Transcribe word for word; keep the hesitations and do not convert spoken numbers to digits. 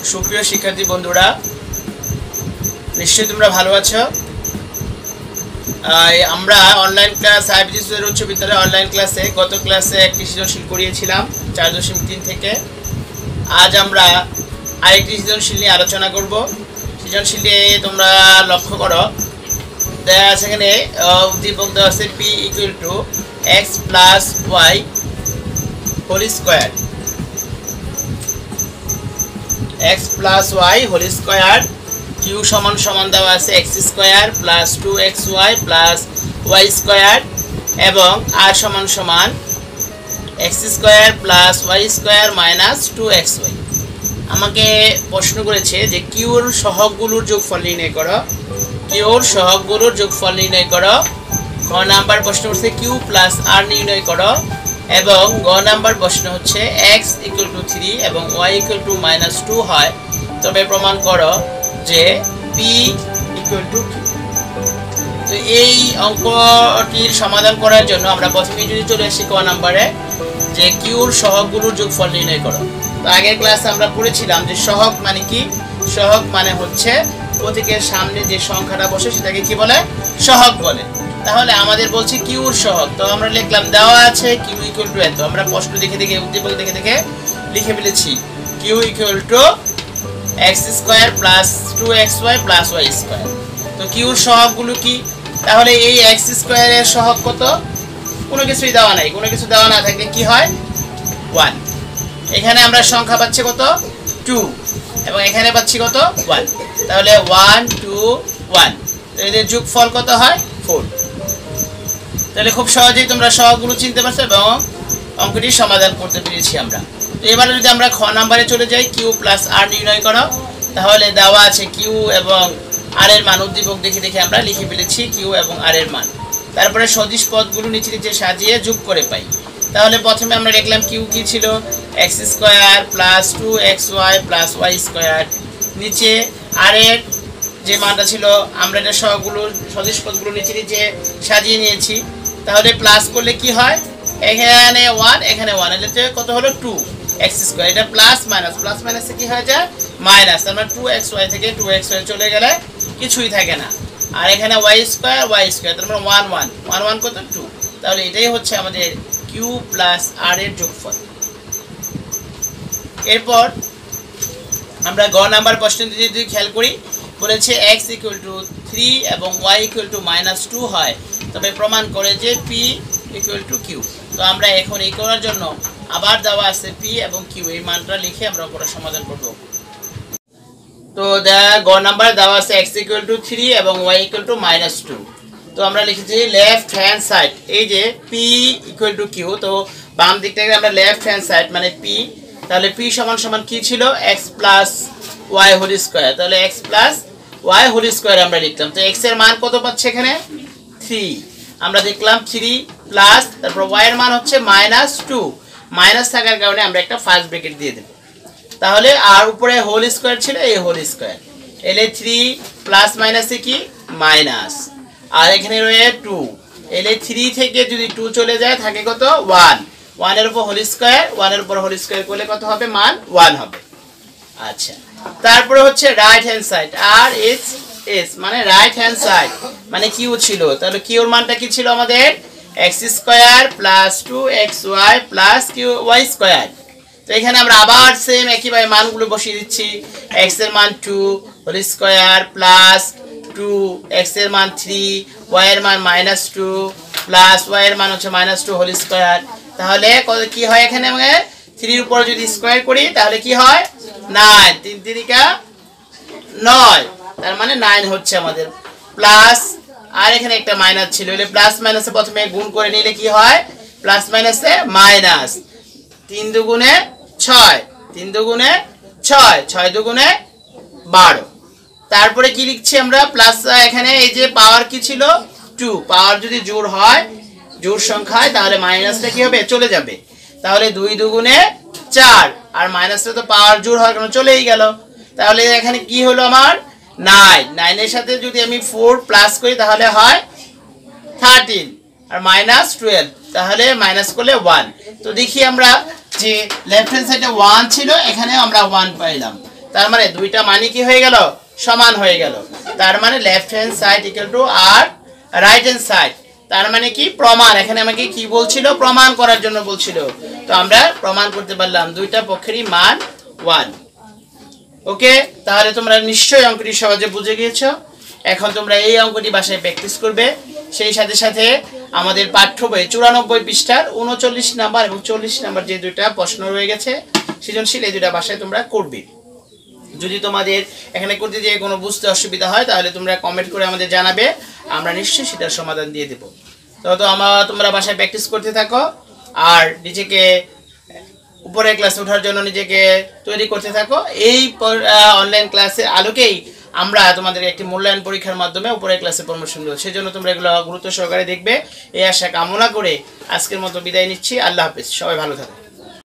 সুপ্রিয় শিক্ষার্থী বন্ধুরা, নিশ্চয়ই তোমরা ভালো আছো। আমরা অনলাইন ক্লাস আইবিজি উচ্চ বিদ্যালয় অনলাইন ক্লাসে গত ক্লাসে একটি সৃজনশীল করিয়েছিলাম চার দশমিক তিন থেকে। আজ আমরা আরেকটি সৃজনশীল নিয়ে আলোচনা করব। সৃজনশীলে তোমরা লক্ষ্য করো, দেওয়া আছে এখানে উদ্দীপক দেওয়া আছে P equal to X plus Y whole square, X plus Y whole square, Q সমান সমান দেওয়া আছে X square plus two X Y plus Y square, এবং আর সমান সমান X square plus Y square minus two X Y. আমাকে প্রশ্ন করেছে যে কিউর সহগগুলোর যোগফল নির্ণয় করো, কিউর সহগগুলোর যোগফল নির্ণয় করো। ক নাম্বার প্রশ্ন হচ্ছে কিউ প্লাস আর নির্ণয় করো, এবং গ নাম্বার প্রশ্ন হচ্ছে এক্স ইকুয়াল টু থ্রি এবং Y equal to minus two হয়, তবে প্রমাণ করো যে পি ইকুয়াল টু কিউ। তো এই অঙ্কটির সমাধান করার জন্য আমরা প্রথমেই যদি চলে আসি ক নাম্বারে, যে কিউর সহগগুলোর যোগফল নির্ণয় করো। তো আগের ক্লাসে আমরা পড়েছিলাম যে সহগ মানে কি, সহগ মানে হচ্ছে প্রতীকের সামনে যে সংখ্যাটা বসে সেটাকে কি বলে, সহগ বলে। তাহলে আমাদের বলছে কিউর সহগ, তো আমরা লিখলাম দেওয়া আছে কিউ ইকুয়াল টু এত, আমরা প্রশ্ন দেখে দেখে উদ্দীপক দেখে দেখে লিখে ফেলেছি Q equal to X square plus two X Y plus Y square. তো কিউর সহগগুলো কি? তাহলে এই এক্স স্কোয়ারের সহগ কত? কোনো কিছুই দেওয়া নাই, কোনো কিছু দেওয়া না থাকলে কি হয়, ওয়ান। এখানে আমরা সংখ্যা পাচ্ছি কত, টু, এবং এখানে পাচ্ছি কত, ওয়ান। তাহলে ওয়ান টু ওয়ান, এদের যোগফল কত হয়, ফোর। তাহলে খুব সহজেই তোমরা সহগগুলো চিনতে পারছো এবং অঙ্কটি সমাধান করতে পেরেছি আমরা। তো এবারে যদি আমরা খ নাম্বারে চলে যাই, কিউ প্লাস আর নির্ণয় করো, তাহলে দেওয়া আছে কিউ এবং আর এর মান উদ্দীপক দেখে দেখে আমরা লিখে ফেলেছি কিউ এবং আর এর মান। তারপরে সদিশ পদগুলো নিচে নিচে সাজিয়ে যোগ করে পাই। তাহলে প্রথমে আমরা দেখলাম কিউ কি ছিল, X square plus two X Y plus Y square. নিচে আর এর যে মানটা ছিল, আমরা এটা সহগুলো সদিশ পদগুলো নিচে নিচে সাজিয়ে নিয়েছি। তাহলে প্লাস করলে কি হয়, এখানে ওয়ান এখানে ওয়ান, এটাতে কত হলো, টু এক্স স্কোয়ার। এটা প্লাস মাইনাস, প্লাস মাইনাসে কি হয়ে যায়, মাইনাস। আমরা টু এক্স ওয়াই থেকে টু এক্স ওয়াই চলে গেলে কিছুই থাকে না। আর এখানে ওয়াই স্কোয়ার ওয়াই স্কোয়ার, তার মানে ওয়ান ওয়ান ওয়ান ওয়ান কত, টু। তাহলে এটাই হচ্ছে আমাদের কিউ প্লাস আর এর যোগফল। এরপর আমরা গ নাম্বার প্রশ্ন যদি খেয়াল করি, বলেছে এক্স ইকুয়াল টু থ্রি এবং Y equal to minus two হয়, তবে প্রমাণ করে যে পি ইকুয়াল টু কিউ। তো আমরা এখন এই করার জন্য আবার দেওয়া আছে পি এবং কিউ, এই মানটা লিখে আমরা ওপরে সমাধান করব। তো গ নাম্বার দেওয়া আছে এক্স ইকুয়াল টু থ্রি এবং Y equal to minus two. তো আমরা লিখেছি লেফট হ্যান্ড সাইড, এই যে পি ইকুয়াল টু কিউ, তো বাম দিকটাকে আমরা লেফট হ্যান্ড সাইড মানে পি। তাহলে পি সমান সমান কি ছিল, X plus Y whole square. তাহলে X plus Y whole square আমরা লিখলাম। তো এক্স এর মান কত পাচ্ছে এখানে, থ্রি। আমরা দেখলাম থ্রি প্লাস, তারপর ওয়াই এর মান হচ্ছে মাইনাস টু। মাইনাস থাকার কারণে আমরা একটা ফার্স্ট ব্র্যাকেট দিয়ে দেব। তাহলে আর উপরে হোল স্কোয়ার ছিল, এই হোল স্কোয়ার এলে থ্রি প্লাস মাইনাসে কি, মাইনাস। আর এখানে রয়ে টু, এলে থ্রি থেকে যদি টু চলে যায় থাকে কত, ওয়ান। ওয়ানের উপর হোল স্কোয়ার, ওয়ানের উপর হোল স্কোয়ার করলে কত হবে, মান ওয়ান হবে। আচ্ছা, তারপরে হচ্ছে right hand side, R S S মানে রাইট হ্যান্ড সাইড মানে কিউ ছিল। তাহলে কিউর মানটা কি ছিল আমাদের, X square plus two X Y plus Q Y square. তো এখানে আমরা আবার সেম একইভাবে মানগুলো বসিয়ে দিচ্ছি। এক্স এর মান two whole square plus two, X এর মান থ্রি, ওয়াই এর মান মাইনাস টু প্লাস ওয়াই এর মান হচ্ছে মাইনাস টু হোল স্কোয়ার। তাহলে কি হয়, এখানে থ্রির উপর যদি স্কোয়ার করি তাহলে কি হয়, নাইন। তিন তিরিকা নয়, তার মানে নাইন হচ্ছে আমাদের। প্লাস আর এখানে একটা মাইনাস ছিল, প্লাস মাইনাসে প্রথমে গুণ করে নিলে কি হয়, প্লাস মাইনাসে মাইনাস। তিন দুগুণে ছয়, তিন দুগুণে ছয়, ছয় দুগুণে বারো। তারপরে কি লিখছি আমরা, প্লাস এখানে এই যে পাওয়ার কি ছিল, টু। পাওয়ার যদি জোড় হয়, জোড় সংখ্যায়, তাহলে মাইনাসটা কি হবে, চলে যাবে। তাহলে দুই দুগুণে চার, আর মাইনাসটা তো পাওয়ার জোড় হওয়ার কারণে চলেই গেল। তাহলে এখানে কি হলো আমার, নাইন। নাইনের সাথে যদি আমি ফোর প্লাস করি তাহলে হয় থার্টিন, আর মাইনাস টুয়েলভ, তাহলে মাইনাস করলে ওয়ান। তো দেখি আমরা যে লেফট হ্যান্ড সাইডে ওয়ান ছিল, এখানে আমরা ওয়ান পাইলাম। তার মানে দুইটা মানে কি হয়ে গেল, সমান হয়ে গেল। তার মানে left hand side equal to আর রাইট হ্যান্ড সাইড, তার মানে কি প্রমাণ। এখানে আমাকে কি বলছিল, প্রমাণ করার জন্য বলছিল। তো আমরা প্রমাণ করতে পারলাম দুইটা পক্ষেরই মান ওয়ান। ওকে, তাহলে তোমরা নিশ্চয়ই অঙ্কটি সহজে বুঝে গিয়েছো। এখন তোমরা এই অঙ্কটি বাসায় প্র্যাকটিস করবে। সেই সাথে সাথে আমাদের পাঠ্য বই চুরানব্বই পৃষ্ঠার উনচল্লিশ নাম্বার এবং চল্লিশ নাম্বার যে দুইটা প্রশ্ন রয়ে গেছে সৃজনশীল, এই দুইটা বাসায় তোমরা করবে। যদি তোমাদের এখানে করতে গিয়ে কোনো বুঝতে অসুবিধা হয় তাহলে তোমরা কমেন্ট করে আমাদের জানাবে, আমরা নিশ্চয়ই সেটার সমাধান দিয়ে দেবো। তো তো আমরা তোমরা বাসায় প্র্যাকটিস করতে থাকো আর নিজেকে উপরের ক্লাসে ওঠার জন্য নিজেকে তৈরি করতে থাকো। এই অনলাইন ক্লাসের আলোকেই আমরা তোমাদের একটি মূল্যায়ন পরীক্ষার মাধ্যমে উপরের ক্লাসে প্রমোশন দেবো, সেই জন্য তোমরা এগুলো গুরুত্ব সহকারে দেখবে এই আশা কামনা করে আজকের মতো বিদায় নিচ্ছি। আল্লাহ হাফেজ, সবাই ভালো থাকো।